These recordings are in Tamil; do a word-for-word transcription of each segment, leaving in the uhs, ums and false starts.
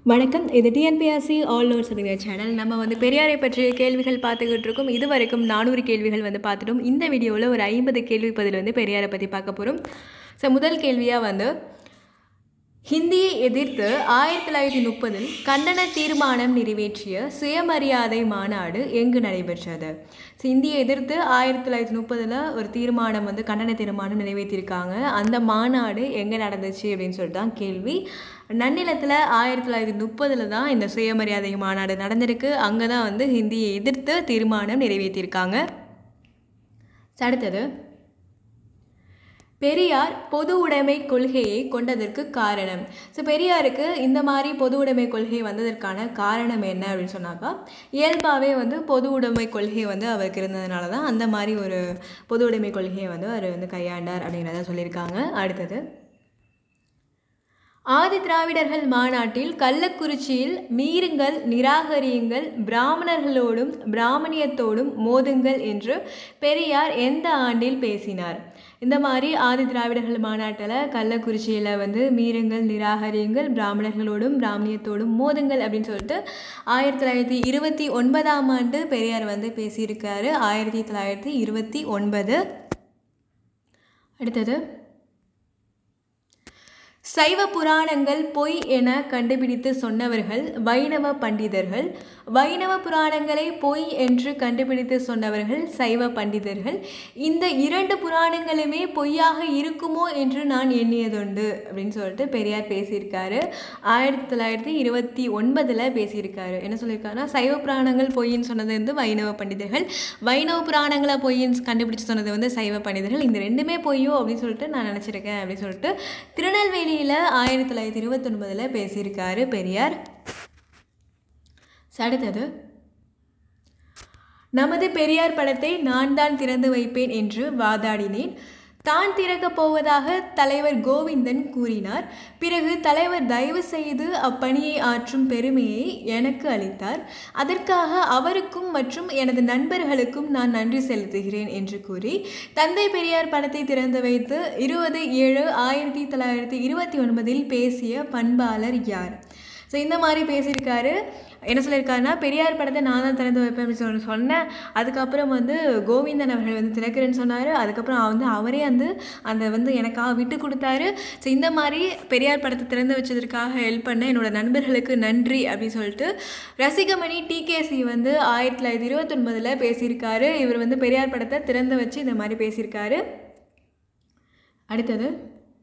வணக்கம். இது டிஎன்பிஎஸ்சி ஆல் நோட்ஸ் அப்படிங்கிற சேனல். நம்ம வந்து பெரியாரை பற்றிய கேள்விகள் பார்த்துக்கிட்டு இருக்கோம். இது வரைக்கும் நானூறு கேள்விகள் வந்து பார்த்துட்டோம். இந்த வீடியோவில் ஒரு ஐம்பது கேள்வி பதில் வந்து பெரியாரை பற்றி பார்க்க போகிறோம். ஸோ முதல் கேள்வியாக வந்து ஹிந்தியை எதிர்த்து ஆயிரத்தி தொள்ளாயிரத்தி முப்பதில் கண்டன தீர்மானம் நிறைவேற்றிய சுயமரியாதை மாநாடு எங்கு நடைபெற்றது? ஸோ ஹிந்தியை எதிர்த்து ஆயிரத்தி தொள்ளாயிரத்தி முப்பதில் ஒரு தீர்மானம் வந்து கண்டன தீர்மானம் நிறைவேற்றியிருக்காங்க. அந்த மாநாடு எங்கே நடந்துச்சு அப்படின்னு சொல்லிட்டு தான் கேள்வி. நன்னிலத்தில் ஆயிரத்தி தொள்ளாயிரத்தி முப்பதில் தான் இந்த சுயமரியாதை மாநாடு நடந்திருக்கு. அங்கே தான் வந்து ஹிந்தியை எதிர்த்து தீர்மானம் நிறைவேற்றியிருக்காங்க. அடுத்தது, பெரியார் பொது உடைமை கொள்கையை கொண்டதற்கு காரணம். ஸோ பெரியாருக்கு இந்த மாதிரி பொது உடைமை கொள்கை வந்ததற்கான காரணம் என்ன அப்படின்னு சொன்னாக்கா, இயல்பாகவே வந்து பொது உடைமை கொள்கை வந்து அவருக்கு இருந்ததுனால தான் அந்த மாதிரி ஒரு பொது உடைமை கொள்கையை வந்து அவர் வந்து கையாண்டார் அப்படிங்கிறத சொல்லியிருக்காங்க. அடுத்தது, ஆதி திராவிடர்கள் மாநாட்டில் கள்ளக்குறிச்சியில் மீறுங்கள், நிராகரியுங்கள், பிராமணர்களோடும் பிராமணியத்தோடும் மோதுங்கள் என்று பெரியார் எந்த ஆண்டில் பேசினார்? இந்த மாதிரி ஆதி திராவிடர்கள் மாநாட்டில் கள்ளக்குறிச்சியில் வந்து மீறுங்கள், நிராகரியுங்கள், பிராமணர்களோடும் பிராமணியத்தோடும் மோதுங்கள் அப்படின்னு சொல்லிட்டு ஆயிரத்தி தொள்ளாயிரத்தி இருபத்தி ஒன்பதாம் ஆண்டு பெரியார் வந்து பேசியிருக்காரு. ஆயிரத்தி தொள்ளாயிரத்தி இருபத்தி ஒன்பது. அடுத்தது, சைவ புராணங்கள் பொய் என கண்டுபிடித்து சொன்னவர்கள் வைணவ பண்டிதர்கள். வைணவ புராணங்களை பொய் என்று கண்டுபிடித்து சொன்னவர்கள் சைவ பண்டிதர்கள். இந்த இரண்டு புராணங்களுமே பொய்யாக இருக்குமோ என்று நான் எண்ணியதுண்டு அப்படின்னு சொல்லிட்டு பெரியார் பேசியிருக்காரு. ஆயிரத்தி தொள்ளாயிரத்தி இருபத்தி ஒன்பதில் பேசியிருக்காரு. என்ன சொல்லியிருக்காருன்னா, சைவ புராணங்கள் பொய்ன்னு சொன்னது வந்து வைணவ பண்டிதர்கள், வைணவ புராணங்களை பொய்ன்னு கண்டுபிடிச்சு சொன்னது வந்து சைவ பண்டிதர்கள். இந்த ரெண்டுமே பொய்யோ அப்படின்னு சொல்லிட்டு நான் நினச்சிருக்கேன் அப்படின்னு சொல்லிட்டு திருநெல்வேலி ஆயிரத்தி தொள்ளாயிரத்தி இருபத்தி ஒன்பதில் பேசியிருக்காரு பெரியார். அடுத்தது, நமது பெரியார் படத்தை நான் தான் திறந்து வைப்பேன் என்று வாதாடினேன். தான் திறக்கப் போவதாக தலைவர் கோவிந்தன் கூறினார். பிறகு தலைவர் தயவு செய்து அப்பணியை ஆற்றும் பெருமையை எனக்கு அளித்தார். அதற்காக அவருக்கும் மற்றும் எனது நண்பர்களுக்கும் நான் நன்றி செலுத்துகிறேன் என்று கூறி தந்தை பெரியார் படத்தை திறந்து வைத்து இருபது ஏழு ஆயிரத்தி தொள்ளாயிரத்தி இருபத்தி ஒன்பதில் பேசிய பண்பாளர் யார்? ஸோ இந்த மாதிரி பேசியிருக்காரு. என்ன சொல்லியிருக்காருன்னா, பெரியார் படத்தை நான் தான் திறந்து வைப்பேன் அப்படின்னு சொல்லி சொன்னேன். அதுக்கப்புறம் வந்து கோவிந்தன் அவர்கள் வந்து திறக்கிறேன்னு சொன்னார். அதுக்கப்புறம் வந்து அவரே வந்து அந்த வந்து எனக்காக விட்டு கொடுத்தாரு. ஸோ இந்த மாதிரி பெரியார் படத்தை திறந்து வச்சதற்காக ஹெல்ப் பண்ண என்னோடய நண்பர்களுக்கு நன்றி அப்படின்னு சொல்லிட்டு ரசிகமணி டிகேசி வந்து ஆயிரத்தி தொள்ளாயிரத்தி இருபத்தி ஒன்பதில் பேசியிருக்காரு. இவர் வந்து பெரியார் படத்தை திறந்து வச்சு இந்த மாதிரி பேசியிருக்காரு. அடுத்தது,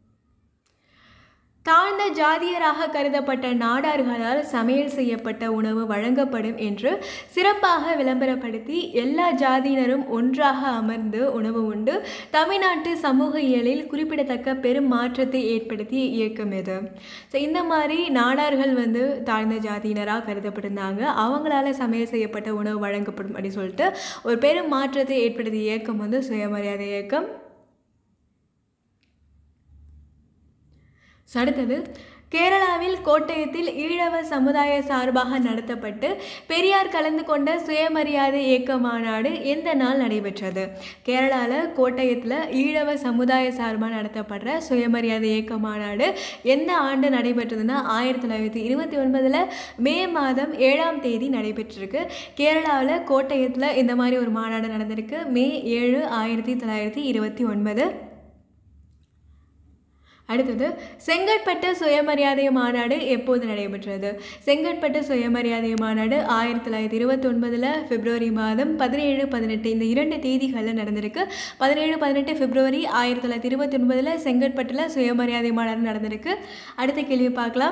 தாழ்ந்த ஜாதியராக கருதப்பட்ட நாடார்களால் சமையல் செய்யப்பட்ட உணவு வழங்கப்படும் என்று சிறப்பாக விளம்பரப்படுத்தி எல்லா ஜாதியினரும் ஒன்றாக அமர்ந்து உணவு உண்டு தமிழ்நாட்டு சமூக இயலில் குறிப்பிடத்தக்க பெரும் மாற்றத்தை ஏற்படுத்திய இயக்கம் எது? ஸோ இந்த மாதிரி நாடார்கள் வந்து தாழ்ந்த ஜாதியினராக கருதப்பட்டிருந்தாங்க. அவங்களால சமையல் செய்யப்பட்ட உணவு வழங்கப்படும் அப்படின்னு சொல்லிட்டு ஒரு பெரும் மாற்றத்தை ஏற்படுத்திய இயக்கம் வந்து சுயமரியாதை இயக்கம். அடுத்தது, கேரளாவில் கோட்டயத்தில் ஈழவ சமுதாய சார்பாக நடத்தப்பட்டு பெரியார் கலந்து கொண்ட சுயமரியாதை இயக்க மாநாடு எந்த நாள் நடைபெற்றது? கேரளாவில் கோட்டயத்தில் ஈழவ சமுதாய சார்பாக நடத்தப்படுற சுயமரியாதை இயக்க மாநாடு எந்த ஆண்டு நடைபெற்றதுன்னா ஆயிரத்தி தொள்ளாயிரத்தி இருபத்தி ஒன்பதில் மே மாதம் ஏழாம் தேதி நடைபெற்றிருக்கு. கேரளாவில் கோட்டயத்தில் இந்த மாதிரி ஒரு மாநாடு நடந்திருக்கு. மே ஏழு ஆயிரத்தி தொள்ளாயிரத்தி இருபத்தி ஒன்பது. அடுத்தது, செங்கற்பட்டு சுயமரியாதை மாநாடு எப்போது நடைபெற்றது? செங்கற்பட்டு சுயமரியாதை மாநாடு ஆயிரத்தி தொள்ளாயிரத்தி இருபத்தி ஒன்பதில் பிப்ரவரி மாதம் பதினேழு பதினெட்டு இந்த இரண்டு தேதிகளில் நடந்திருக்கு. பதினேழு பதினெட்டு பிப்ரவரி ஆயிரத்தி தொள்ளாயிரத்தி இருபத்தி ஒன்பதில் செங்கற்பட்டில் சுயமரியாதை மாநாடு நடந்திருக்கு. அடுத்த கேள்வி பார்க்கலாம்.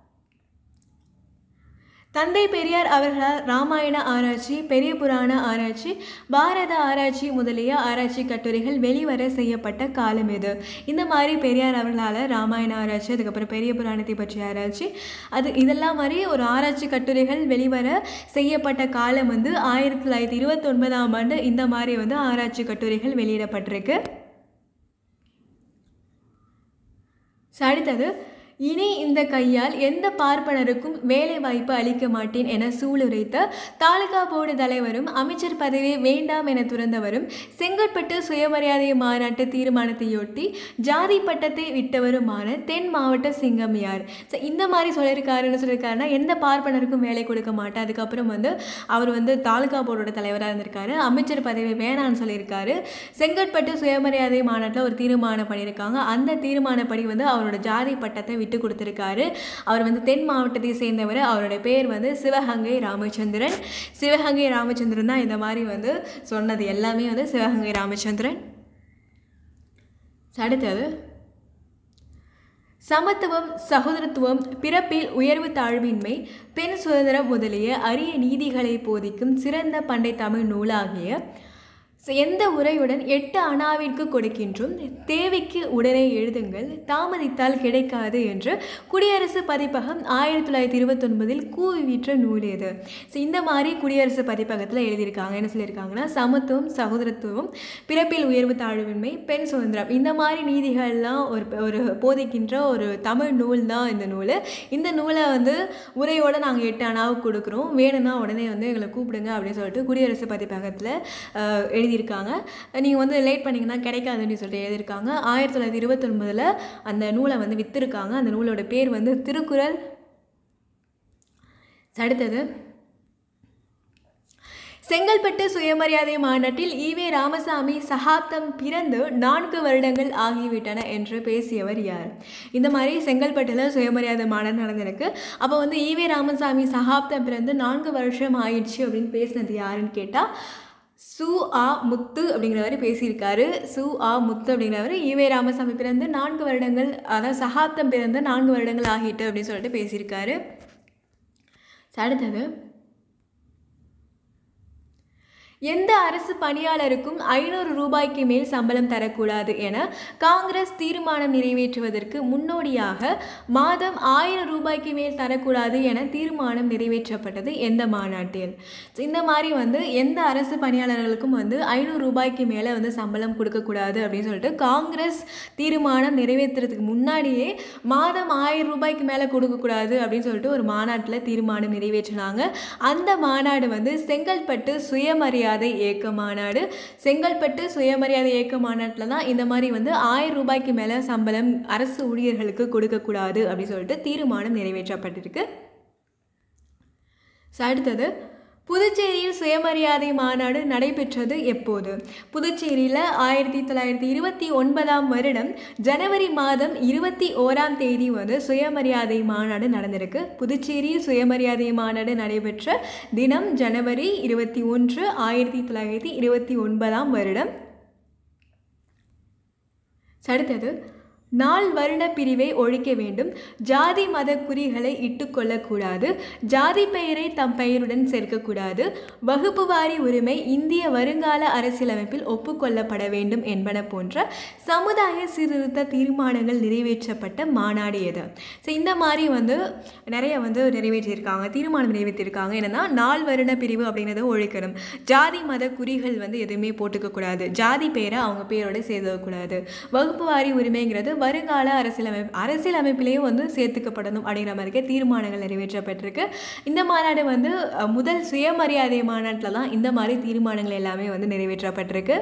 தந்தை பெரியார் அவர்களால் ராமாயண ஆராய்ச்சி, பெரிய புராண ஆராய்ச்சி, பாரத ஆராய்ச்சி முதலிய ஆராய்ச்சி கட்டுரைகள் வெளிவர செய்யப்பட்ட காலம் எது? இந்த மாதிரி பெரியார் அவர்களால் ராமாயண ஆராய்ச்சி, அதுக்கப்புறம் பெரிய புராணத்தை பற்றிய ஆராய்ச்சி, அது இதெல்லாம் மாதிரி ஒரு ஆராய்ச்சி கட்டுரைகள் வெளிவர செய்யப்பட்ட காலம் வந்து ஆயிரத்தி தொள்ளாயிரத்தி இருபத்தி ஒன்பதாம் ஆண்டு இந்த மாதிரி வந்து ஆராய்ச்சி கட்டுரைகள் வெளியிடப்பட்டிருக்கு. அடுத்தது, இனி இந்த கையால் எந்த பார்ப்பனருக்கும் வேலை வாய்ப்பு அளிக்க மாட்டேன் என சூளுரைத்த தாலுகா போர்டு தலைவரும் அமைச்சர் பதவியை வேண்டாம் என துறந்தவரும் செங்கற்பட்டு சுயமரியாதை மாநாட்டு தீர்மானத்தையொட்டி ஜாதி பட்டத்தை விட்டவருமான தென் மாவட்ட சிங்கம் யார்? ஸோ இந்த மாதிரி சொல்லியிருக்காருன்னு சொல்லியிருக்காருன்னா எந்த பார்ப்பனருக்கும் வேலை கொடுக்க மாட்டேன். அதுக்கப்புறம் வந்து அவர் வந்து தாலுகா போர்டோட தலைவராக இருந்திருக்காரு. அமைச்சர் பதவி வேணான்னு சொல்லியிருக்காரு. செங்கற்பட்டு சுயமரியாதை மாநாட்டில் ஒரு தீர்மானம் பண்ணியிருக்காங்க. அந்த தீர்மானப்படி வந்து அவரோட ஜாதி பட்டத்தை விட்டு கொடுத்திருக்காரு. அவர் வந்து தென் மாவட்டத்தை சேர்ந்தவர். அவருடைய பேர் வந்து சிவகங்கை ராமச்சந்திரன். சிவகங்கை ராமச்சந்திரன் தான் இந்த மாதிரி வந்து சொன்னது எல்லாமே வந்து சிவகங்கை ராமச்சந்திரன். அடுத்தது சமத்துவம், சகோதரத்துவம், பிறப்பில் உயர்வு தாழ்வின்மை, பெண் சுதந்திரம் முதலிய அரிய நீதிகளை போதிக்கும் சிறந்த பண்டை தமிழ் நூலாகிய எந்த உரையுடன் எட்டு அணாவிற்கு கொடுக்கின்றும் தேவைக்கு உடனே எழுதுங்கள், தாமதித்தால் கிடைக்காது என்று குடியரசு பதிப்பகம் ஆயிரத்தி தொள்ளாயிரத்தி இருபத்தி ஒன்பதில் கூவிவிற்ற நூல் எது? ஸோ இந்த மாதிரி குடியரசு பதிப்பகத்தில் எழுதியிருக்காங்க. என்ன சொல்லியிருக்காங்கன்னா சமத்துவம், சகோதரத்துவம், பிறப்பில் உயர்வு தாழ்வின்மை, பெண் சுதந்திரம் இந்த மாதிரி நீதிகள்லாம் ஒரு ஒரு போதிக்கின்ற ஒரு தமிழ் நூல் தான் இந்த நூல். இந்த நூலை வந்து உரையோடு நாங்கள் எட்டு அணாவுக்கு கொடுக்குறோம், வேணும்னா உடனே வந்து எங்களை கூப்பிடுங்க அப்படின்னு சொல்லிட்டு குடியரசு பதிப்பகத்தில் எழுதி இருக்காங்க. நீங்கள் வந்து லேட் பண்ணிங்கன்னா கிடைக்காதுன்னு சொல்லிட்டு எழுதியிருக்காங்க. ஆயிரத்தி தொள்ளாயிரத்தி இருபத்தி ஒன்பதில் அந்த நூலை வந்து விற்றுருக்காங்க. அந்த நூலோட பேர் வந்து திருக்குறள். அடுத்தது செங்கல்பட்டு சுயமரியாதை மாநாட்டில் ஈவே ராமசாமி சகாப்தம் பிறந்து நான்கு வருடங்கள் ஆகிவிட்டன என்று பேசியவர் யார்? இந்த மாதிரி செங்கல்பட்டில் சுயமரியாதை மாநாடு நடந்திருக்கு. அப்போ வந்து ஈவே ராமசாமி சகாப்தம் பிறந்து நான்கு வருஷம் ஆயிடுச்சு அப்படின்னு பேசினது யாருன்னு கேட்டால் சு ஆ முத்து அப்படிங்கிறவர் பேசியிருக்காரு. சு ஆ முத்து அப்படிங்கிறவர் ஈவே ராமசாமி பிறந்து நான்கு வருடங்கள் அதாவது சகாப்தம் பிறந்து நான்கு வருடங்கள் ஆகிட்டு அப்படின்னு சொல்லிட்டு பேசியிருக்காரு. அடுத்தது எந்த அரசு பணியாளருக்கும் ஐநூறு ரூபாய்க்கு மேல் சம்பளம் தரக்கூடாது என காங்கிரஸ் தீர்மானம் நிறைவேற்றுவதற்கு முன்னோடியாக மாதம் ஆயிரம் ரூபாய்க்கு மேல் தரக்கூடாது என தீர்மானம் நிறைவேற்றப்பட்டது எந்த மாநாட்டில்? இந்த மாதிரி வந்து எந்த அரசு பணியாளர்களுக்கும் வந்து ஐநூறு ரூபாய்க்கு மேலே வந்து சம்பளம் கொடுக்கக்கூடாது அப்படின்னு சொல்லிட்டு காங்கிரஸ் தீர்மானம் நிறைவேற்றுறதுக்கு முன்னாடியே மாதம் ஆயிரம் ரூபாய்க்கு மேலே கொடுக்கக்கூடாது அப்படின்னு சொல்லிட்டு ஒரு மாநாட்டில் தீர்மானம் நிறைவேற்றினாங்க. அந்த மாநாடு வந்து செங்கல்பட்டு சுயமரியாதை இயக்க மாநாடு. செங்கல்பட்டு சுயமரியாதை இயக்க மாநாட்டில் தான் இந்த மாதிரி வந்து ஆயிரம் ரூபாய்க்கு மேலே சம்பளம் அரசு ஊழியர்களுக்கு கொடுக்கக்கூடாது அப்படின்னு சொல்லிட்டு தீர்மானம் நிறைவேற்றப்பட்டிருக்கு. அடுத்தது புதுச்சேரியில் சுயமரியாதை மாநாடு நடைபெற்றது எப்போது? புதுச்சேரியில் ஆயிரத்தி தொள்ளாயிரத்தி இருபத்தி ஒன்பதாம் வருடம் ஜனவரி மாதம் இருபத்தி ஓராம் தேதி வந்து சுயமரியாதை மாநாடு நடந்திருக்கு. புதுச்சேரியில் சுயமரியாதை மாநாடு நடைபெற்ற தினம் ஜனவரி இருபத்தி ஒன்று ஆயிரத்தி தொள்ளாயிரத்தி இருபத்தி ஒன்பதாம் வருடம். அடுத்தது நாள் வருண பிரிவை ஒழிக்க வேண்டும், ஜாதி மத குறிகளை இட்டுக்கொள்ளக்கூடாது, ஜாதி பெயரை தம் பெயருடன் சேர்க்கக்கூடாது, வகுப்பு வாரி உரிமை இந்திய வருங்கால அரசியலமைப்பில் ஒப்புக்கொள்ளப்பட வேண்டும் என்பன போன்ற சமுதாய சீர்திருத்த தீர்மானங்கள் நிறைவேற்றப்பட்ட மாநாடு எது? ஸோ இந்த மாதிரி வந்து நிறைய வந்து நிறைவேற்றியிருக்காங்க, தீர்மானம் நிறைவேற்றியிருக்காங்க. என்னென்னா நாள் வருண பிரிவு அப்படிங்கிறத ஒழிக்கணும், ஜாதி மத குறிகள் வந்து எதுவுமே போட்டுக்கக்கூடாது, ஜாதி பெயரை அவங்க பேரோட சேர்த்துக்கக்கூடாது, வகுப்பு வாரி உரிமைங்கிறது வருங்கால அரசியலமைப்பு அரசியலமைப்பிலேயே வந்து சேர்த்துக்கப்படணும் அப்படிங்கிற மாதிரி தீர்மானங்கள் நிறைவேற்றப்பட்டிருக்கு. இந்த மாநாடு வந்து முதல் சுயமரியாதை மாநாட்டில் தான் இந்த மாதிரி தீர்மானங்கள் எல்லாமே வந்து நிறைவேற்றப்பட்டிருக்கு.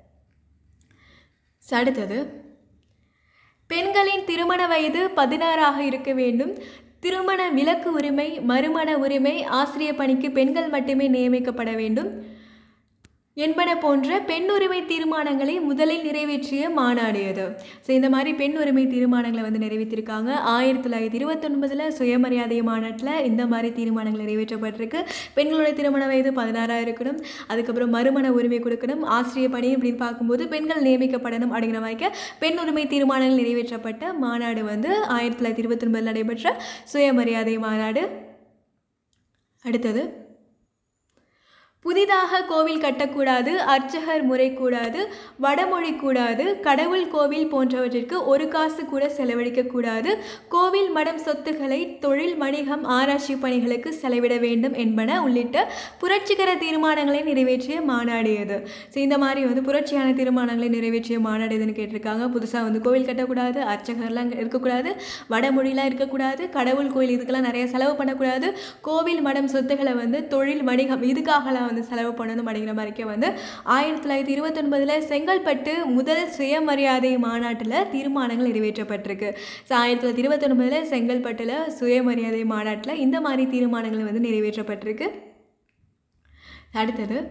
அடுத்தது பெண்களின் திருமண வயது பதினாறாக இருக்க வேண்டும், திருமண விலக்கு உரிமை, மறுமண உரிமை, ஆசிரியர் பணிக்கு பெண்கள் மட்டுமே நியமிக்கப்பட வேண்டும் என்பன போன்ற பெண் உரிமை தீர்மானங்களை முதலில் நிறைவேற்றிய மாநாடு அது. ஸோ இந்த மாதிரி பெண் உரிமை தீர்மானங்களை வந்து நிறைவேற்றிருக்காங்க. ஆயிரத்தி தொள்ளாயிரத்தி இருபத்தி ஒன்பதில் சுயமரியாதை மாநாட்டில் இந்த மாதிரி தீர்மானங்கள் நிறைவேற்றப்பட்டிருக்கு. பெண்களுடைய திருமண வயது பதினாறாக இருக்கணும், அதுக்கப்புறம் மறுமண உரிமை கொடுக்கணும், ஆசிரியர் பணி அப்படின்னு பார்க்கும்போது பெண்கள் நியமிக்கப்படணும் அப்படிங்கிற மாதிரி பெண் உரிமை தீர்மானங்கள் நிறைவேற்றப்பட்ட மாநாடு வந்து ஆயிரத்தி தொள்ளாயிரத்தி இருபத்தி ஒன்பதில் நடைபெற்ற சுயமரியாதை மாநாடு. அடுத்தது புதிதாக கோவில் கட்டக்கூடாது, அர்ச்சகர் முறை கூடாது, வடமொழி கூடாது, கடவுள் கோவில் போன்றவற்றிற்கு ஒரு காசு கூட செலவழிக்கக்கூடாது, கோவில் மடம் சொத்துக்களை தொழில் வணிகம் ஆராய்ச்சி பணிகளுக்கு செலவிட வேண்டும் என்பன உள்ளிட்ட புரட்சிகர தீர்மானங்களை நிறைவேற்றிய மாநாடு இது. ஸோ இந்த மாதிரி வந்து புரட்சியான தீர்மானங்களை நிறைவேற்றிய மாநாடு எதுன்னு கேட்டிருக்காங்க. புதுசாக வந்து கோவில் கட்டக்கூடாது, அர்ச்சகர்லாம் இருக்கக்கூடாது, வடமொழிலாம் இருக்கக்கூடாது, கடவுள் கோவில் இதுக்கெல்லாம் நிறைய செலவு பண்ணக்கூடாது, கோவில் மடம் சொத்துக்களை வந்து தொழில் வணிகம் இதுக்காகலாம் வந்து செலவு பண்ணணும் அப்படிங்கிற மாதிரிக்கே வந்து ஆயிரத்தி தொள்ளாயிரத்தி இருபத்தி ஒன்பதுல செங்கல்பட்டு முதல் சுயமரியாதை மாநாட்டில் தீர்மானங்கள் நிறைவேற்றப்பட்டிருக்கு. ஸோ ஆயிரத்தி தொள்ளாயிரத்தி இருபத்தி ஒன்பதுல செங்கல்பட்டுல சுயமரியாதை மாநாட்டில் இந்த மாதிரி தீர்மானங்கள் வந்து நிறைவேற்றப்பட்டிருக்கு. அடுத்தது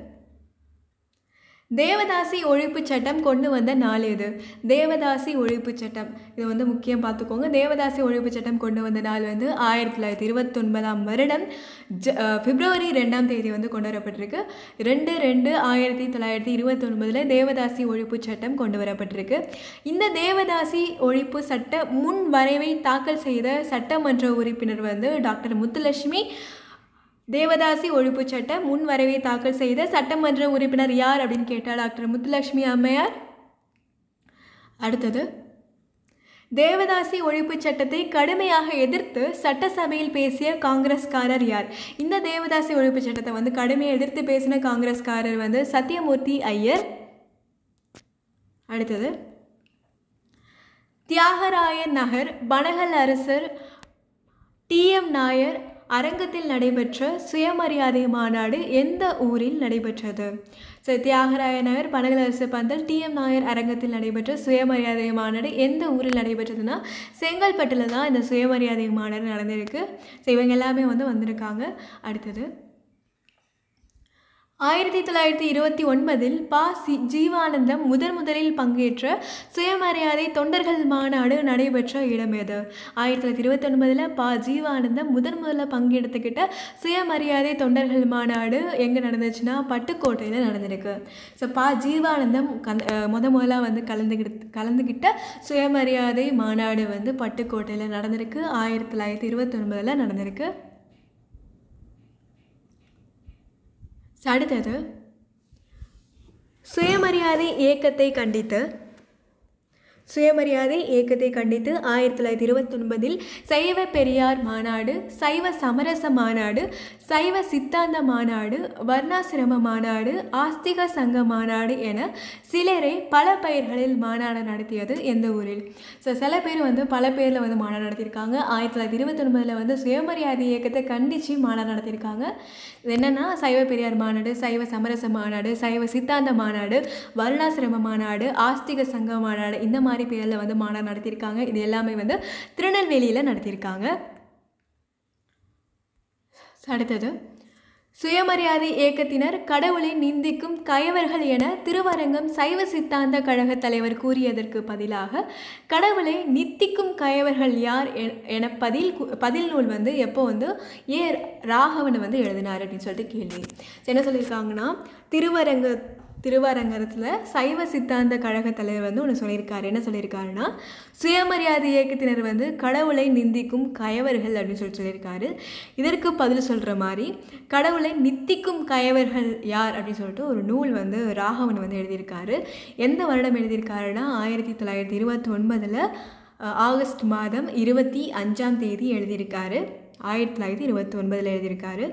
தேவதாசி ஒழிப்பு சட்டம் கொண்டு வந்த நாள் எது? தேவதாசி ஒழிப்பு சட்டம் இது வந்து முக்கியம் பார்த்துக்கோங்க. தேவதாசி ஒழிப்பு சட்டம் கொண்டு வந்த நாள் வந்து ஆயிரத்தி தொள்ளாயிரத்தி இருபத்தி ஒன்பதாம் வருடம் ஜ பிப்ரவரி ரெண்டாம் தேதி வந்து கொண்டு வரப்பட்டிருக்கு. ரெண்டு ரெண்டு ஆயிரத்தி தொள்ளாயிரத்தி இருபத்தி ஒன்பதுல தேவதாசி ஒழிப்பு சட்டம் கொண்டு வரப்பட்டிருக்கு. இந்த தேவதாசி ஒழிப்பு சட்ட முன் வரைவை தாக்கல் செய்த சட்டமன்ற உறுப்பினர் வந்து டாக்டர் முத்துலட்சுமி. தேவதாசி ஒழிப்பு சட்ட முன் வரைவை தாக்கல் செய்த சட்டமன்ற உறுப்பினர் யார் அப்படின்னு கேட்டால் டாக்டர் முத்துலட்சுமி அம்மையார். அடுத்தது தேவதாசி ஒழிப்பு சட்டத்தை கடுமையாக எதிர்த்து சட்டசபையில் பேசிய காங்கிரஸ்காரர் யார்? இந்த தேவதாசி ஒழிப்பு சட்டத்தை வந்து கடுமையாக எதிர்த்து பேசின காங்கிரஸ்காரர் வந்து சத்தியமூர்த்தி ஐயர். அடுத்தது தியாகராயர் நகர் பனகல் அரசர் டி எம் நாயர் அரங்கத்தில் நடைபெற்ற சுயமரியாதை மாநாடு எந்த ஊரில் நடைபெற்றது? ஸோ தியாகராய நகர் பனகலரசு பந்தல் டி எம் நாயர் அரங்கத்தில் நடைபெற்ற சுயமரியாதை மாநாடு எந்த ஊரில் நடைபெற்றதுன்னா செங்கல்பட்டில் தான் இந்த சுயமரியாதை மாநாடு நடந்திருக்கு. ஸோ இவங்க எல்லாமே வந்து வந்திருக்காங்க. அடுத்தது ஆயிரத்தி தொள்ளாயிரத்தி இருபத்தி ஒன்பதில் பா சி ஜீவானந்தம் முதன் முதலில் பங்கேற்ற சுயமரியாதை தொண்டர்கள் மாநாடு நடைபெற்ற இடம் எது? ஆயிரத்தி தொள்ளாயிரத்தி இருபத்தி ஒன்பதில் பா ஜீவானந்தம் முதன் முதல்ல பங்கெடுத்துக்கிட்ட சுயமரியாதை தொண்டர்கள் மாநாடு எங்கே நடந்துச்சுன்னா பட்டுக்கோட்டையில் நடந்திருக்கு. ஸோ பா ஜீவானந்தம் கந் முத முதலாக வந்து கலந்துக்கிட்டு கலந்துக்கிட்ட சுயமரியாதை மாநாடு வந்து பட்டுக்கோட்டையில் நடந்திருக்கு. ஆயிரத்தி தொள்ளாயிரத்தி இருபத்தி ஒன்பதில் நடந்திருக்கு. அடுத்தது சுயமரியாதை இயக்கத்தை கண்டித்து சுயமரியாதை இயக்கத்தை கண்டித்து ஆயிரத்தி தொள்ளாயிரத்தி இருபத்தி ஒன்பதில் சைவ பெரியார் மாநாடு, சைவ சமரச மாநாடு, சைவ சித்தாந்த மாநாடு, வர்ணாசிரம மாநாடு, ஆஸ்திக சங்க மாநாடு என சிலரை பல பெயர்களில் மாநாடு நடத்தியது எந்த ஊரில்? ஸோ சில பேர் வந்து பல பேரில் வந்து மாநாடு நடத்தியிருக்காங்க. ஆயிரத்தி தொள்ளாயிரத்தி இருபத்தி ஒன்பதில் வந்து சுயமரியாதை இயக்கத்தை கண்டித்து மாநாடு நடத்தியிருக்காங்க. இது என்னென்னா சைவ பெரியார் மாநாடு, சைவ சமரச மாநாடு, சைவ சித்தாந்த மாநாடு, வர்ணாசிரம மாநாடு, ஆஸ்திக சங்க மாநாடு இந்த மாதிரி பேரில் வந்து மாநாடு நடத்தியிருக்காங்க. இது எல்லாமே வந்து திருநெல்வேலியில் நடத்தியிருக்காங்க. அடுத்தது சுயமரியாதை இயக்கத்தினர் கடவுளை நிந்திக்கும் கயவர்கள் என திருவரங்கம் சைவ சித்தாந்த கழக தலைவர் கூறியதற்கு பதிலாக கடவுளை நித்திக்கும் கயவர்கள் யார் என பதில் பதில் நூல் வந்து எப்போ வந்து ஏ ராகவன் வந்து எழுதினார் அப்படின்னு சொல்லிட்டு கேள்வி. என்ன சொல்லியிருக்காங்கன்னா திருவரங்க திருவாரங்கத்தில் சைவ சித்தாந்த கழக தலைவர் வந்து ஒன்று சொல்லியிருக்காரு. என்ன சொல்லியிருக்காருன்னா சுயமரியாதை இயக்கத்தினர் வந்து கடவுளை நிந்திக்கும் கயவர்கள் அப்படின்னு சொல்லி சொல்லியிருக்காரு. இதற்கு பதில் சொல்கிற மாதிரி கடவுளை நித்திக்கும் கயவர்கள் யார் அப்படின்னு சொல்லிட்டு ஒரு நூல் வந்து ராகவன் வந்து எழுதியிருக்காரு. எந்த வருடம் எழுதியிருக்காருன்னா ஆயிரத்தி தொள்ளாயிரத்தி இருபத்தி ஒன்பதில் ஆகஸ்ட் மாதம் இருபத்தி அஞ்சாம் தேதி எழுதியிருக்காரு. ஆயிரத்தி தொள்ளாயிரத்தி இருபத்தி ஒன்பதில் எழுதியிருக்காரு.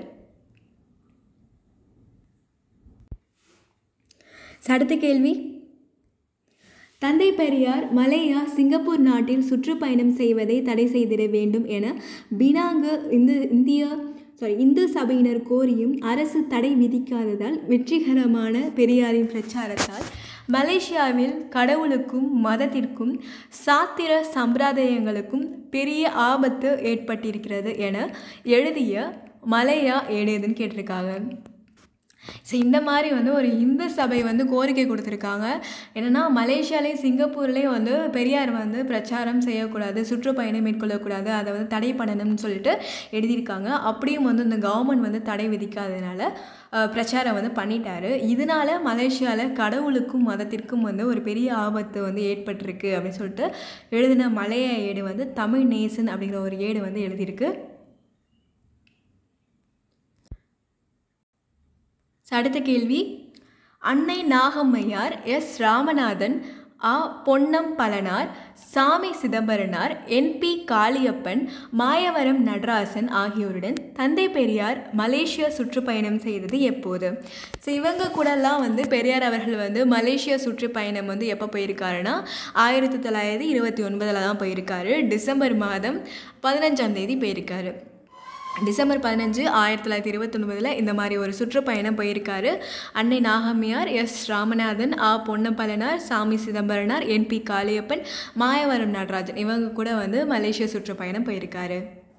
அடுத்த கேள்வி, தந்தை பெரியார் மலேயா சிங்கப்பூர் நாட்டில் சுற்றுப்பயணம் செய்வதை தடை செய்திட வேண்டும் என பினாங்கு இந்து இந்திய சாரி இந்து சபையினர் கோரியும் அரசு தடை விதிக்காததால் வெற்றிகரமான பெரியாரின் பிரச்சாரத்தால் மலேசியாவில் கடவுளுக்கும் மதத்திற்கும் சாத்திர சம்பிரதாயங்களுக்கும் பெரிய ஆபத்து ஏற்பட்டிருக்கிறது என எழுதிய மலேயா ஏடேதுன்னு கேட்டிருக்காங்க. ஸோ இந்த மாதிரி வந்து ஒரு இந்து சபை வந்து கோரிக்கை கொடுத்துருக்காங்க. என்னென்னா மலேசியாலேயும் சிங்கப்பூர்லேயும் வந்து பெரியார் வந்து பிரச்சாரம் செய்யக்கூடாது, சுற்றுப்பயணம் மேற்கொள்ளக்கூடாது, அதை வந்து தடை பண்ணணும்னு சொல்லிட்டு எழுதியிருக்காங்க. அப்படியும் வந்து இந்த கவர்மெண்ட் வந்து தடை விதிக்காததுனால பிரச்சாரம் வந்து பண்ணிட்டாரு. இதனால மலேசியாவில் கடவுளுக்கும் மதத்திற்கும் வந்து ஒரு பெரிய ஆபத்து வந்து ஏற்பட்டிருக்கு அப்படின்னு சொல்லிட்டு எழுதின மலைய ஏடு வந்து தமிழ் நேசன் அப்படிங்கிற ஒரு ஏடு வந்து எழுதியிருக்கு. அடுத்த கேள்வி, அன்னை நாகம்மையார், எஸ் ராமநாதன், ஆ Ponnambalanar, Sami Chidambaranar, N P Kaliappan, Mayavaram Natarajan ஆகியோருடன் தந்தை பெரியார் மலேசியா சுற்றுப்பயணம் செய்தது எப்போது? ஸோ இவங்க கூடலாம் வந்து பெரியார் அவர்கள் வந்து மலேசியா சுற்றுப்பயணம் வந்து எப்போ போயிருக்காருன்னா ஆயிரத்தி தொள்ளாயிரத்தி இருபத்தி ஒன்பதில் தான் போயிருக்காரு. டிசம்பர் மாதம் பதினஞ்சாம் தேதி போயிருக்காரு. டிசம்பர் பதினஞ்சு ஆயிரத்தி தொள்ளாயிரத்தி இருபத்தொன்பதில் இந்த மாதிரி ஒரு சுற்றுப்பயணம் போயிருக்காரு. அன்னை நாகம்மையார், எஸ் ராமநாதன், ஆ பொன்னப்பலனார், சாமி சிதம்பரனார், என் பி காளியப்பன், மாயவரம் நடராஜன் இவங்க கூட வந்து மலேசியா சுற்றுப்பயணம் போயிருக்காரு.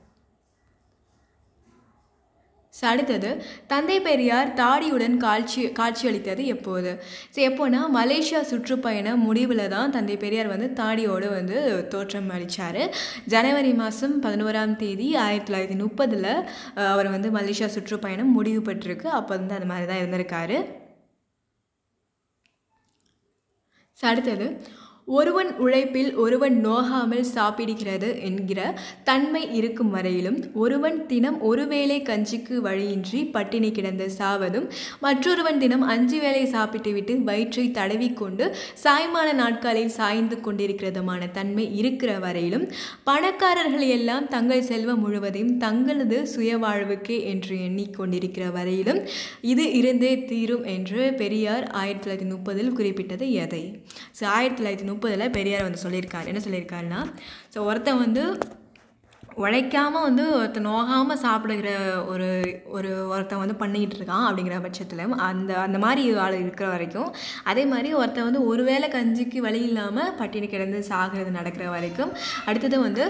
அடுத்தது, தந்தை பெரியார் தாடியுடன் காட்சி காட்சியளித்தது எப்போது? ஸோ எப்போனா மலேசியா சுற்றுப்பயணம் முடிவில் தான் தந்தை பெரியார் வந்து தாடியோடு வந்து தோற்றம் அளித்தார். ஜனவரி மாதம் பதினோராம் தேதி ஆயிரத்தி தொள்ளாயிரத்தி முப்பதில் அவர் வந்து மலேசியா சுற்றுப்பயணம் முடிவு பெற்றிருக்கு. அப்போ வந்து அது மாதிரி தான் இருந்திருக்காரு. அடுத்தது, ஒருவன் உழைப்பில் ஒருவன் நோகாமல் சாப்பிடுகிறது என்கிற தன்மை இருக்கும் வரையிலும் ஒருவன் தினம் ஒரு வேளை கஞ்சிக்கு வழியின்றி பட்டினி கிடந்து சாவதும் மற்றொருவன் தினம் அஞ்சு வேளை சாப்பிட்டுவிட்டு வயிற்றை தடவிக்கொண்டு சாய்மான நாட்களில் சாய்ந்து கொண்டிருக்கிறதுமான தன்மை இருக்கிற வரையிலும் பணக்காரர்கள் எல்லாம் தங்கள் செல்வம் முழுவதையும் தங்களது சுய வாழ்வுக்கே என்று எண்ணிக்கொண்டிருக்கிற வரையிலும் இது இருந்தே தீரும் என்று பெரியார் ஆயிரத்தி தொள்ளாயிரத்தி முப்பதில் குறிப்பிட்டது எதை? ஸோ ஆயிரத்தி தொள்ளாயிரத்தி முப்பதில் பெரியார் வந்து சொல்லியிருக்காரு. என்ன சொல்லியிருக்காருன்னா, ஸோ ஒருத்தன் வந்து உழைக்காமல் வந்து ஒருத்தன் நோகாமல் சாப்பிடுகிற ஒரு ஒரு ஒருத்தன் வந்து பண்ணிக்கிட்டு இருக்கான் அப்படிங்கிற பட்சத்தில் அந்த அந்த மாதிரி ஆள் இருக்கிற வரைக்கும், அதே மாதிரி ஒருத்தன் வந்து ஒரு வேளை கஞ்சிக்கு வழி இல்லாமல் பட்டினி கிடந்து சாகிறது நடக்கிற வரைக்கும், அடுத்தது வந்து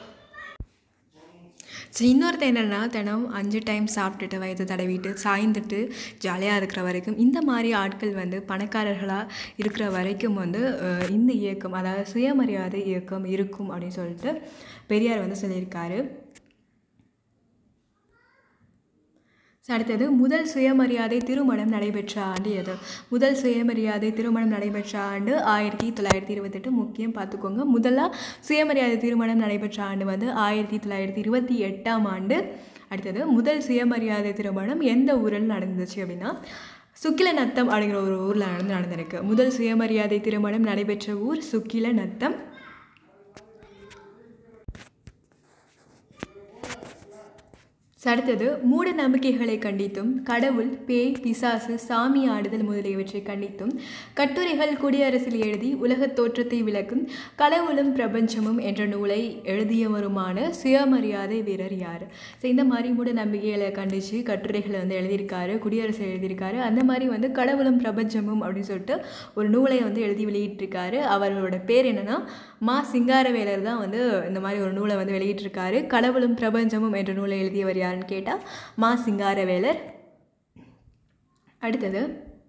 ஸோ இன்னொருத்த என்னென்னா தினம் அஞ்சு டைம் சாப்பிட்டுட்டு வயது தடவிட்டு சாய்ந்துட்டு ஜாலியாக இருக்கிற வரைக்கும், இந்த மாதிரி ஆட்கள் வந்து பணக்காரர்களாக இருக்கிற வரைக்கும் வந்து இந்த இயக்கம், அதாவது சுயமரியாதை இயக்கம் இருக்கும் அப்படின்னு சொல்லிட்டு பெரியார் வந்து சொல்லியிருக்காரு. அடுத்தது, முதல் சுயமரியாதை திருமணம் நடைபெற்ற ஆண்டு எது? முதல் சுயமரியாதை திருமணம் நடைபெற்ற ஆண்டு ஆயிரத்தி தொள்ளாயிரத்தி இருபத்தெட்டு. முக்கியம் பார்த்துக்கோங்க. முதலாக சுயமரியாதை திருமணம் நடைபெற்ற ஆண்டு வந்து ஆயிரத்தி தொள்ளாயிரத்தி இருபத்தி எட்டாம் ஆண்டு. அடுத்தது, முதல் சுயமரியாதை திருமணம் எந்த ஊரில் நடந்துச்சு அப்படின்னா சுக்கிலநத்தம் அப்படிங்கிற ஒரு ஊரில் நடந்து நடந்திருக்கு. முதல் சுயமரியாதை திருமணம் நடைபெற்ற ஊர் சுக்கிலநத்தம். அடுத்தது, மூட நம்பிக்கைகளை கண்டித்தும் கடவுள், பேய், பிசாசு, சாமி ஆடுதல் முதலியவற்றை கண்டித்தும் கட்டுரைகள் குடியரசில் எழுதி உலகத் தோற்றத்தை விளக்கும் கடவுளும் பிரபஞ்சமும் என்ற நூலை எழுதியவருமான சுயமரியாதை வீரர் யார்? ஸோ இந்த மாதிரி மூட நம்பிக்கைகளை கண்டித்து கட்டுரைகளை வந்து எழுதியிருக்காரு, குடியரசு எழுதியிருக்காரு. அந்த மாதிரி வந்து கடவுளும் பிரபஞ்சமும் அப்படின்னு சொல்லிட்டு ஒரு நூலை வந்து எழுதி வெளியிட்டிருக்காரு. அவரோட பேர் என்னென்னா மா சிங்காரவேலர் தான் வந்து இந்த மாதிரி ஒரு நூலை வந்து வெளியிட்டிருக்காரு. கடவுளும் பிரபஞ்சமும் என்ற நூலை எழுதியவர் யாருன்னு கேட்டால் மா சிங்காரவேலர். அடுத்தது,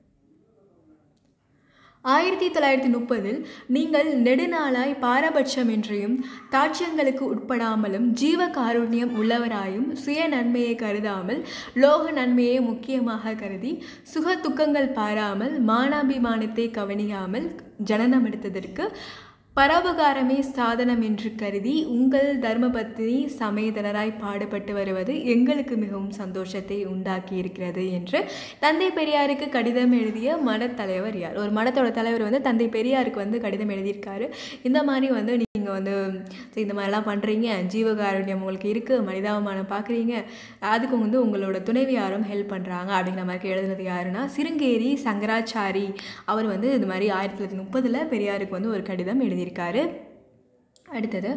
ஆயிரத்தி தொள்ளாயிரத்தி முப்பதில் நீங்கள் நெடுநாளாய் பாரபட்சமின்றியும் தாட்சியங்களுக்கு உட்படாமலும் ஜீவ காருண்யம் உள்ளவராயும் சுய நன்மையை கருதாமல் லோக நன்மையை முக்கியமாக கருதி சுக துக்கங்கள் பாராமல் மானாபிமானத்தை கவனியாமல் ஜனனம் எடுத்ததற்கு பரோபகாரமே சாதனம் என்று கருதி உங்கள் தர்மபத்தினி சமேதனராய் பாடுபட்டு வருவது எங்களுக்கு மிகவும் சந்தோஷத்தை உண்டாக்கி இருக்கிறது என்று தந்தை பெரியாருக்கு கடிதம் எழுதிய மடத்தலைவர் யார்? ஒரு மடத்தோட தலைவர் வந்து தந்தை பெரியாருக்கு வந்து கடிதம் எழுதியிருக்காரு. இந்த மாதிரி வந்து நீங்கள் வந்து இந்த மாதிரிலாம் பண்ணுறீங்க, ஜீவகாருண்யம் உங்களுக்கு இருக்குது, மனிதாபமானம் பார்க்குறீங்க, அதுக்கு வந்து உங்களோட துணைவியாரும் ஹெல்ப் பண்ணுறாங்க அப்படிங்கிற மாதிரி எழுதுனது யாருன்னா சிருங்கேரி சங்கராச்சாரி. அவர் வந்து இந்த மாதிரி ஆயிரத்தி தொள்ளாயிரத்தி முப்பதில் பெரியாருக்கு வந்து ஒரு கடிதம் எழுதியிருக்காரு. அடுத்தது,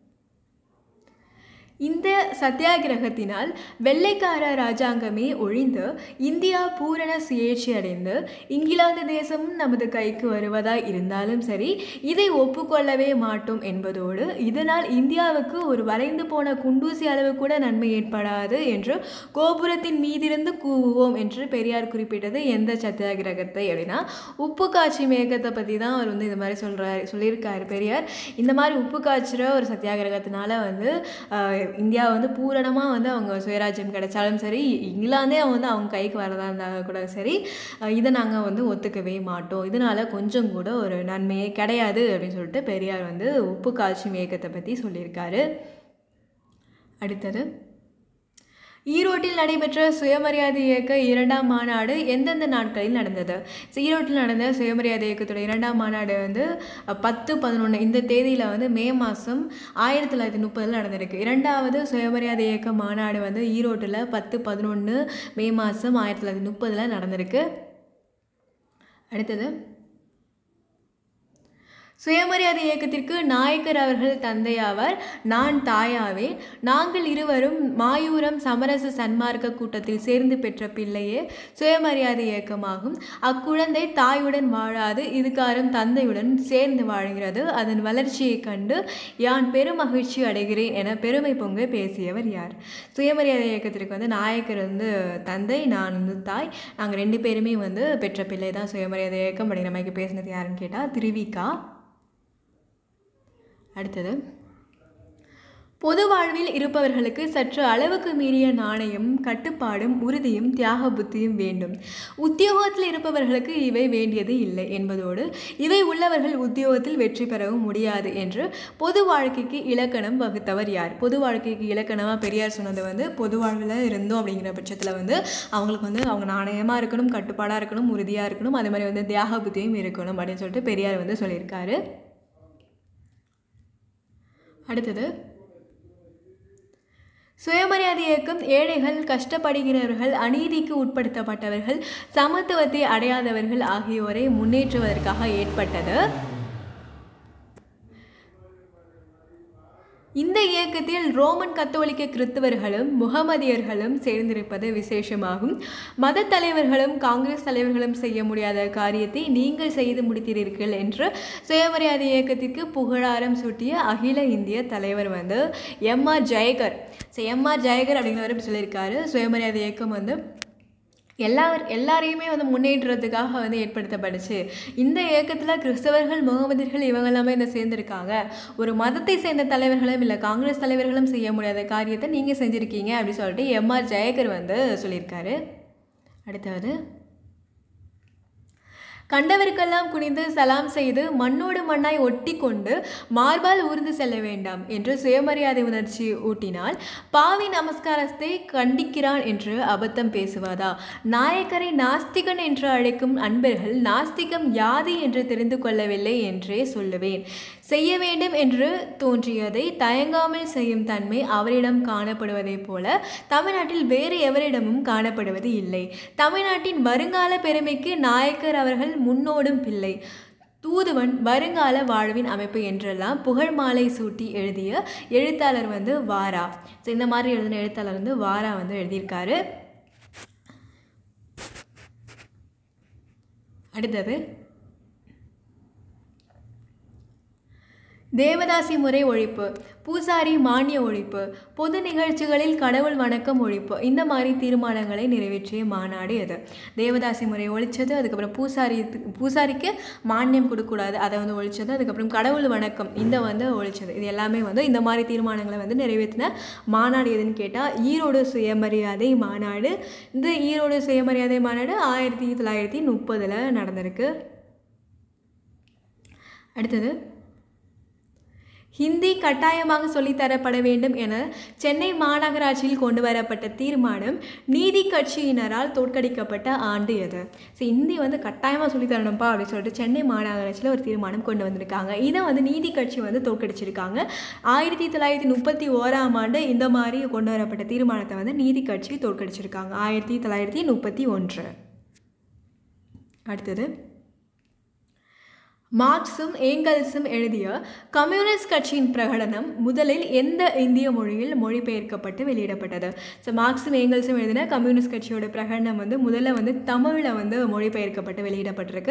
இந்த சத்தியாகிரகத்தினால் வெள்ளைக்கார ராஜாங்கமே ஒழிந்து இந்தியா பூரண சுயேட்சை அடைந்து இங்கிலாந்து தேசமும் நமது கைக்கு வருவதாய் இருந்தாலும் சரி, இதை ஒப்புக்கொள்ளவே மாட்டோம் என்பதோடு இதனால் இந்தியாவுக்கு ஒரு வளைந்து போன குண்டூசி அளவு கூட நன்மை ஏற்படாது என்று கோபுரத்தின் மீதிருந்து கூவுவோம் என்று பெரியார் குறிப்பிட்டது எந்த சத்தியாகிரகத்தை அப்படின்னா உப்பு காய்ச்சி மேகத்தை பற்றி தான் அவர் வந்து இந்த மாதிரி சொல்கிறார் சொல்லியிருக்காரு பெரியார். இந்த மாதிரி உப்பு காய்ச்சுற ஒரு சத்தியாகிரகத்தினால வந்து இந்தியா வந்து பூரணமாக வந்து அவங்க சுயராஜ்யம் கிடைச்சாலும் சரி, இங்கிலாந்தே வந்து அவங்க கைக்கு வரதா இருந்தால் கூட சரி, இதை நாங்கள் வந்து ஒத்துக்கவே மாட்டோம், இதனால் கொஞ்சம் கூட ஒரு நன்மையே கிடையாது அப்படின்னு சொல்லிட்டு பெரியார் வந்து உப்பு காய்ச்சும் இயக்கத்தை பற்றி சொல்லியிருக்காரு. அடுத்தது, ஈரோட்டில் நடைபெற்ற சுயமரியாதை இயக்க இரண்டாம் மாநாடு எந்தெந்த நாட்களில் நடந்தது? ஈரோட்டில் நடந்த சுயமரியாதை இயக்கத்தோட இரண்டாம் மாநாடு வந்து பத்து பதினொன்று இந்த தேதியில் வந்து மே மாதம் ஆயிரத்தி தொள்ளாயிரத்தி முப்பதில் நடந்திருக்கு. இரண்டாவது சுயமரியாதை இயக்க மாநாடு வந்து ஈரோட்டில் பத்து பதினொன்று மே மாதம் ஆயிரத்தி தொள்ளாயிரத்தி முப்பதில் நடந்திருக்கு. அடுத்தது, சுயமரியாதை இயக்கத்திற்கு நாயக்கர் அவர்கள் தந்தையாவார், நான் தாயாவேன், நாங்கள் இருவரும் மாயூரம் சமரச சன்மார்க்க கூட்டத்தில் சேர்ந்து பெற்ற பிள்ளையே சுயமரியாதை இயக்கமாகும். அக்குழந்தை தாயுடன் வாழாது இதுகாரும் தந்தையுடன் சேர்ந்து வாழ்கிறது. அதன் வளர்ச்சியை கண்டு யான் பெருமகிழ்ச்சி அடைகிறேன் என பெருமை பொங்க பேசியவர் யார்? சுயமரியாதை இயக்கத்திற்கு வந்து நாயக்கர் வந்து தந்தை, நான் வந்து தாய், நாங்கள் ரெண்டு பேருமே வந்து பெற்ற பிள்ளை தான் சுயமரியாதை இயக்கம் அப்படிங்கிற மாதிரி பேசினது யாருன்னு கேட்டால் திருவிக்கா. அடுத்தது, பொது வாழ்வில் இருப்பவர்களுக்கு சற்று அளவுக்கு மீறிய நாணயம், கட்டுப்பாடும் உறுதியும் தியாக புத்தியும் வேண்டும். உத்தியோகத்தில் இருப்பவர்களுக்கு இவை வேண்டியது இல்லை என்பதோடு இவை உள்ளவர்கள் உத்தியோகத்தில் வெற்றி பெறவும் முடியாது என்று பொது வாழ்க்கைக்கு இலக்கணம் வகுத்தவர் யார்? பொது வாழ்க்கைக்கு இலக்கணமாக பெரியார் சொன்னது வந்து பொது வாழ்வில் இருந்தோம் அப்படிங்கிற பட்சத்தில் வந்து அவங்களுக்கு வந்து அவங்க நாணயமாக இருக்கணும், கட்டுப்பாடாக இருக்கணும், உறுதியாக இருக்கணும், அதே மாதிரி வந்து தியாக புத்தியும் இருக்கணும் அப்படின்னு சொல்லிட்டு பெரியார் வந்து சொல்லியிருக்காரு. அடுத்தது, சுயமரியாதை இயக்கம் ஏழைகள், கஷ்டப்படுகிறவர்கள், அநீதிக்கு உட்படுத்தப்பட்டவர்கள், சமத்துவத்தை அடையாதவர்கள் ஆகியோரை முன்னேற்றுவதற்காக ஏற்பட்டது. இந்த இயக்கத்தில் ரோமன் கத்தோலிக்க கிறிஸ்தவர்களும் முகமதியர்களும் சேர்ந்திருப்பது விசேஷமாகும். மத தலைவர்களும் காங்கிரஸ் தலைவர்களும் செய்ய முடியாத காரியத்தை நீங்கள் செய்து முடித்தீர்கள் என்று சுயமரியாதை இயக்கத்திற்கு புகழாரம் சூட்டிய அகில இந்திய தலைவர் வந்து M R Jayakar. So M R Jayakar அப்படிங்கிறவர் சொல்லியிருக்காரு, சுயமரியாதை இயக்கம் வந்து எல்லார் எல்லாரையுமே வந்து முன்னேற்றத்துக்காக வந்து ஏற்படுத்தப்பட்டுச்சு. இந்த இயக்கத்தில் கிறிஸ்தவர்கள், முகமதியர்கள் இவங்க எல்லாமே இந்த சேர்ந்துருக்காங்க. ஒரு மதத்தை சேர்ந்த தலைவர்களும் இல்லை காங்கிரஸ் தலைவர்களும் செய்ய முடியாத காரியத்தை நீங்கள் செஞ்சுருக்கீங்க அப்படின்னு சொல்லிட்டு எம் ஆர் ஜெயகர் வந்து சொல்லியிருக்காரு. அடுத்தது, கண்டவருக்கெல்லாம் குனிந்து சலாம் செய்து மண்ணோடு மண்ணாய் ஒட்டி கொண்டு மார்பால் ஊர்ந்து செல்ல வேண்டாம் என்று சுயமரியாதை உணர்ச்சி ஊட்டினால் பாவி நமஸ்காரத்தை கண்டிக்கிறான் என்று அபத்தம் பேசுவாதா? நாயக்கரை நாஸ்திகன் என்று அழைக்கும் அன்பர்கள் நாஸ்திகம் யாது என்று தெரிந்து கொள்ளவில்லை என்றே சொல்லுவேன். செய்ய வேண்டும் என்று தோன்றியதை தயங்காமல் செய்யும் தன்மை அவரிடம் காணப்படுவதைப் போல தமிழ்நாட்டில் வேறு எவரிடமும் காணப்படுவது இல்லை. தமிழ்நாட்டின் வருங்கால பெருமைக்கு நாயக்கர் அவர்கள் முன்னோடும் பிள்ளை. தூதுவன் வருங்கால வாழ்வின் அமைப்பு என்றெல்லாம் புகழ் மாலை சூட்டி எழுதிய எழுத்தாளர் வந்து வாரா. ஸோ இந்த மாதிரி எழுதின எழுத்தாளர் வந்து வாரா வந்து எழுதியிருக்காரு. அடுத்தது, தேவதாசி முறை ஒழிப்பு, பூசாரி மானிய ஒழிப்பு, பொது நிகழ்ச்சிகளில் கடவுள் வணக்கம் ஒழிப்பு, இந்த மாதிரி தீர்மானங்களை நிறைவேற்றிய மாநாடு எது? தேவதாசி முறை ஒழிச்சது, அதுக்கப்புறம் பூசாரி பூசாரிக்கு மானியம் கொடுக்கக்கூடாது அதை வந்து ஒழிச்சது, அதுக்கப்புறம் கடவுள் வணக்கம் இந்த வந்து ஒழிச்சது. இது எல்லாமே வந்து இந்த மாதிரி தீர்மானங்களை வந்து நிறைவேற்றின மாநாடு எதுன்னு கேட்டால் ஈரோடு சுயமரியாதை மாநாடு. இந்த ஈரோடு சுயமரியாதை மாநாடு ஆயிரத்தி தொள்ளாயிரத்தி முப்பதில் நடந்திருக்கு. அடுத்தது, ஹிந்தி கட்டாயமாக சொல்லித்தரப்பட வேண்டும் என சென்னை மாநகராட்சியில் கொண்டு வரப்பட்ட தீர்மானம் நீதி கட்சியினரால் தோற்கடிக்கப்பட்ட ஆண்டு எது? ஸோ ஹிந்தி வந்து கட்டாயமாக சொல்லித்தரணும்ப்பா அப்படின்னு சொல்லிட்டு சென்னை மாநகராட்சியில் ஒரு தீர்மானம் கொண்டு வந்திருக்காங்க. இதை வந்து நீதி கட்சி வந்து தோற்கடிச்சிருக்காங்க. ஆயிரத்தி தொள்ளாயிரத்தி முப்பத்தி ஓராம் ஆண்டு இந்த மாதிரி கொண்டு வரப்பட்ட தீர்மானத்தை வந்து நீதி கட்சி தோற்கடிச்சிருக்காங்க, ஆயிரத்தி தொள்ளாயிரத்தி முப்பத்தி ஒன்று. அடுத்தது, மார்க்சும் ஏங்கல்ஸும் எழுதிய கம்யூனிஸ்ட் கட்சியின் பிரகடனம் முதலில் எந்த இந்திய மொழியில் மொழிபெயர்க்கப்பட்டு வெளியிடப்பட்டது? ஸோ மார்க்சும் ஏங்கல்ஸும் எழுதின கம்யூனிஸ்ட் கட்சியோட பிரகடனம் வந்து முதல்ல வந்து தமிழில் வந்து மொழிபெயர்க்கப்பட்டு வெளியிடப்பட்டிருக்கு.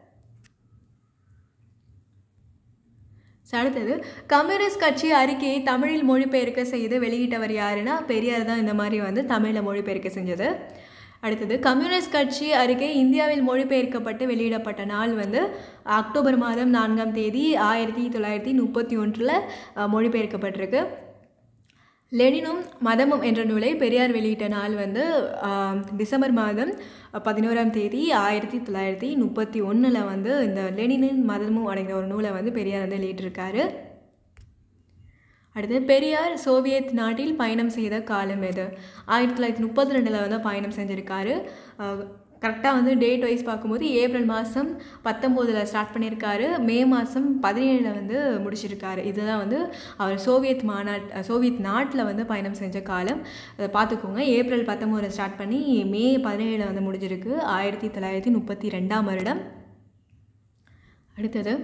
அடுத்தது, கம்யூனிஸ்ட் கட்சி அறிக்கையை தமிழில் மொழிபெயர்க்க செய்து வெளியிட்டவர் யாருன்னா பெரியார் தான் இந்த மாதிரி வந்து தமிழில் மொழிபெயர்க்க செஞ்சது. அடுத்தது, கம்யூனிஸ்ட் கட்சி அறிக்கை இந்தியாவில் மொழிபெயர்க்கப்பட்டு வெளியிடப்பட்ட நாள் வந்து அக்டோபர் மாதம் நான்காம் தேதி ஆயிரத்தி தொள்ளாயிரத்தி முப்பத்தி ஒன்றில் மொழிபெயர்க்கப்பட்டிருக்கு. லெனினும் மதமும் என்ற நூலை பெரியார் வெளியிட்ட நாள் வந்து டிசம்பர் மாதம் பதினோராம் தேதி ஆயிரத்தி தொள்ளாயிரத்தி முப்பத்தி ஒன்றில் வந்து இந்த லெனினும் மதமும் அப்படிங்கிற ஒரு நூலை வந்து பெரியார் வந்து வெளியிட்டிருக்காரு. அடுத்து பெரியார் சோவியத் நாட்டில் பயணம் செய்த காலம் எது? ஆயிரத்தி தொள்ளாயிரத்தி முப்பத்தி ரெண்டில் வந்து பயணம் செஞ்சுருக்காரு. கரெக்டாக வந்து டேட் வைஸ் பார்க்கும்போது ஏப்ரல் மாதம் பத்தொம்போதில் ஸ்டார்ட் பண்ணியிருக்காரு, மே மாதம் பதினேழில் வந்து முடிச்சிருக்காரு. இதுதான் வந்து அவர் சோவியத் மாநாட் சோவியத் நாட்டில் வந்து பயணம் செஞ்ச காலம். அதை பார்த்துக்கோங்க. ஏப்ரல் பத்தொம்போதில் ஸ்டார்ட் பண்ணி மே பதினேழில் வந்து முடிஞ்சிருக்கு, ஆயிரத்தி தொள்ளாயிரத்தி முப்பத்தி ரெண்டாம் வருடம். அடுத்தது,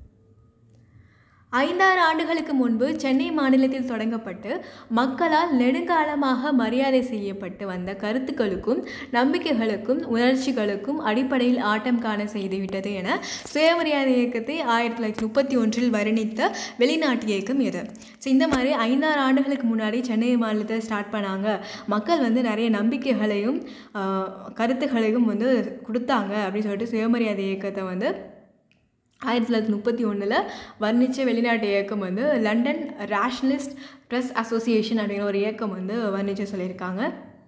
ஐந்தாறு ஆண்டுகளுக்கு முன்பு சென்னை மாநிலத்தில் தொடங்கப்பட்டு மக்களால் நெடுங்காலமாக மரியாதை செய்யப்பட்டு வந்த கருத்துக்களுக்கும் நம்பிக்கைகளுக்கும் உணர்ச்சிகளுக்கும் அடிப்படையில் ஆட்டம் காண செய்துவிட்டது என சுயமரியாதை இயக்கத்தை ஆயிரத்தி தொள்ளாயிரத்தி முப்பத்தி ஒன்றில் வர்ணித்த வெளிநாட்டு இயக்கம் எது? ஸோ இந்த மாதிரி ஐந்தாறு ஆண்டுகளுக்கு முன்னாடி சென்னை மாநிலத்தை ஸ்டார்ட் பண்ணாங்க, மக்கள் வந்து நிறைய நம்பிக்கைகளையும் கருத்துக்களையும் வந்து கொடுத்தாங்க அப்படின்னு சொல்லிட்டு சுயமரியாதை இயக்கத்தை வந்து ஆயிரத்தி தொள்ளாயிரத்தி முப்பத்தி ஒன்றில் வர்ணித்த வெளிநாட்டு இயக்கம் வந்து லண்டன் ரேஷனலிஸ்ட் ப்ரெஸ் அசோசியேஷன் அப்படிங்கிற ஒரு இயக்கம் வந்து வர்ணித்து சொல்லியிருக்காங்க.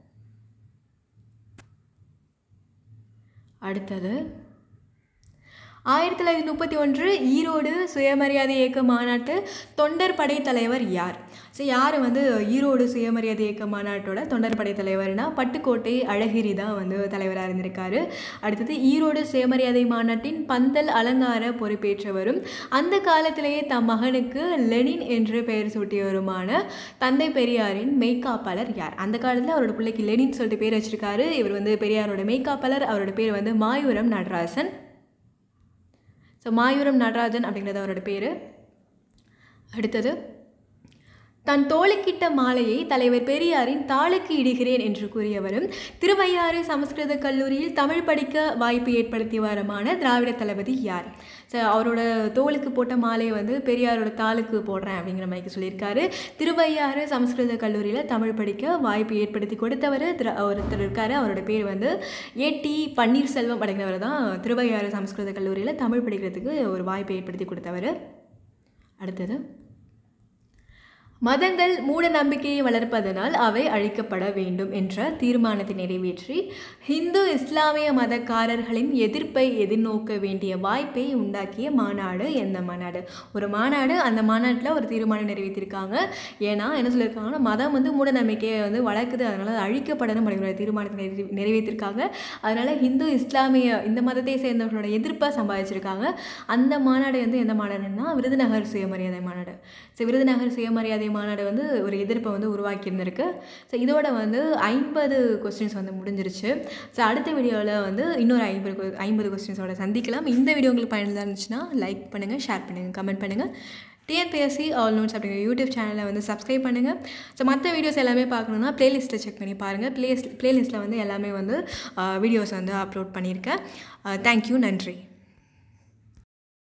அடுத்தது, ஆயிரத்தி தொள்ளாயிரத்தி முப்பத்தி ஒன்று ஈரோடு சுயமரியாதை இயக்க மாநாட்டு தொண்டர் படை தலைவர் யார்? ஸோ யார் வந்து ஈரோடு சுயமரியாதை இயக்க மாநாட்டோட தொண்டர் படை தலைவர்னா பட்டுக்கோட்டை அழகிரி தான் வந்து தலைவராக இருந்திருக்காரு. அடுத்தது, ஈரோடு சுயமரியாதை மாநாட்டின் பந்தல் அலங்கார பொறுப்பேற்றவரும் அந்த காலத்திலேயே தம் மகனுக்கு லெனின் என்று பெயர் சூட்டியவருமான தந்தை பெரியாரின் மெய்காப்பாளர் யார்? அந்த காலத்தில் அவரோட பிள்ளைக்கு லெனின் சொல்லிட்டு பேர் வச்சிருக்காரு. இவர் வந்து பெரியாரோட மெய்காப்பாளர். அவரோட பேர் வந்து மாயூரம் நடராசன். ஸோ மாயூரம் நடராஜன் அப்படிங்கிறது அவரோட பேர். அடுத்தது, தன் தோளுக்கிட்ட மாலையை தலைவர் பெரியாரின் தாளுக்கு இடுகிறேன் என்று கூறியவரும் திருவையாறு சமஸ்கிருத கல்லூரியில் தமிழ் படிக்க வாய்ப்பு ஏற்படுத்தியவருமான திராவிட தளபதி யார்? ஸோ அவரோட தோளுக்கு போட்ட மாலையை வந்து பெரியாரோட தாளுக்கு போடுறேன் அப்படிங்கிற மாதிரி சொல்லியிருக்காரு. திருவையாறு சமஸ்கிருத கல்லூரியில் தமிழ் படிக்க வாய்ப்பு ஏற்படுத்தி கொடுத்தவர் திரு ஒருத்தர் இருக்கார். அவரோட பேர் வந்து ஏடி பன்னீர்செல்வம் அப்படிங்கிறவர் தான் திருவையாறு சமஸ்கிருத கல்லூரியில் தமிழ் படிக்கிறதுக்கு ஒரு வாய்ப்பை ஏற்படுத்தி கொடுத்தவர். அடுத்தது, மதங்கள் மூட நம்பிக்கையை வளர்ப்பதனால் அவை அழிக்கப்பட வேண்டும் என்ற தீர்மானத்தை நிறைவேற்றி ஹிந்து இஸ்லாமிய மதக்காரர்களின் எதிர்ப்பை எதிர்நோக்க வேண்டிய வாய்ப்பை உண்டாக்கிய மாநாடு எந்த மாநாடு? ஒரு மாநாடு, அந்த மாநாட்டில் ஒரு தீர்மானம் நிறைவேற்றிருக்காங்க. ஏன்னா என்ன சொல்லியிருக்காங்கன்னா, மதம் வந்து மூட நம்பிக்கையை வந்து வளர்க்குது, அதனால் அது அழிக்கப்படணும் அப்படிங்கிற தீர்மானத்தை நிறைவே நிறைவேற்றிருக்காங்க. அதனால் ஹிந்து இஸ்லாமிய இந்த மதத்தை சேர்ந்தவர்களோட எதிர்ப்பை சம்பாதிச்சிருக்காங்க. அந்த மாநாடு வந்து எந்த மாநாடுன்னா விருதுநகர் சுயமரியாதை மாநாடு. ஸோ விருதுநகர் சுயமரியாதை மாநாடு வந்து ஒரு எதிர்ப்பை வந்து உருவாக்கி இருந்திருக்கு. ஸோ இதோட வந்து ஐம்பது கொஸ்டின்ஸ் வந்து முடிஞ்சிருச்சு. ஸோ அடுத்த வீடியோவில் வந்து இன்னொரு ஐம்பது ஐம்பது கொஸ்டின்ஸோட சந்திக்கலாம். இந்த வீடியோ உங்களுக்கு பயனுள்ளதாக இருந்துச்சுன்னா லைக் பண்ணுங்கள், ஷேர் பண்ணுங்கள், கமெண்ட் பண்ணுங்கள். டிஎன்பிஎஸ்சி ஆல் நோட்ஸ் அப்படிங்கிற யூடியூப் சேனலை வந்து சப்ஸ்கிரைப் பண்ணுங்கள். ஸோ மற்ற வீடியோஸ் எல்லாமே பார்க்கணுன்னா ப்ளேலிஸ்ட்டில் செக் பண்ணி பாருங்கள். ப்ளேஸ் ப்ளேலிஸ்ட்டில் வந்து எல்லாமே வந்து வீடியோஸ் வந்து அப்லோட் பண்ணியிருக்கேன். தேங்க்யூ, நன்றி.